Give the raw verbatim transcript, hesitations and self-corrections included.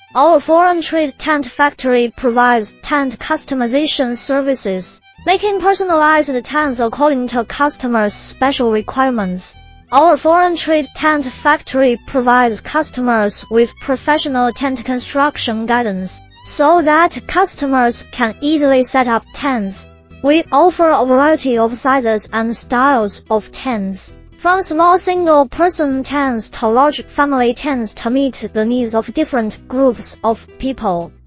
Our foreign trade tent factory provides tent customization services, making personalized tents according to customers' special requirements. Our foreign trade tent factory provides customers with professional tent construction guidance, so that customers can easily set up tents. We offer a variety of sizes and styles of tents, from small single-person tents to large family tents to meet the needs of different groups of people.